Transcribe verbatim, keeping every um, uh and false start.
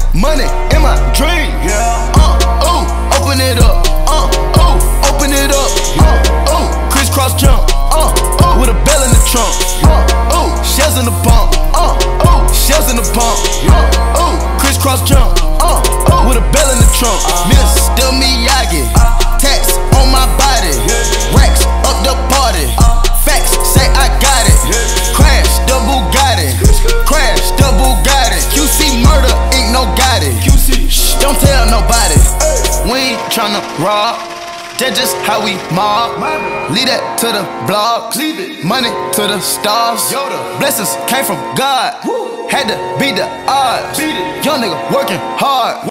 Money in my dream. Uh, ooh, open it up. Uh, ooh, open it up. Uh, ooh, crisscross jump. Uh, ooh, with a bell in the trunk. Uh, ooh, shells in the pump. Uh, ooh, shells in the pump. Uh, ooh, crisscross jump. Uh, ooh, with a bell in the trunk. Mister Miyagi, tax on my body. Racks up the party. Facts say I got it. Crash the Bugatti. Crash the Bugatti. Q C murder ain't no Gotti. Shh, don't tell nobody. We ain't tryna rob. That's just how we mob. Leave that to the blogs. Money to the stars. Blessings came from God. Had to beat the odds. Young nigga working hard.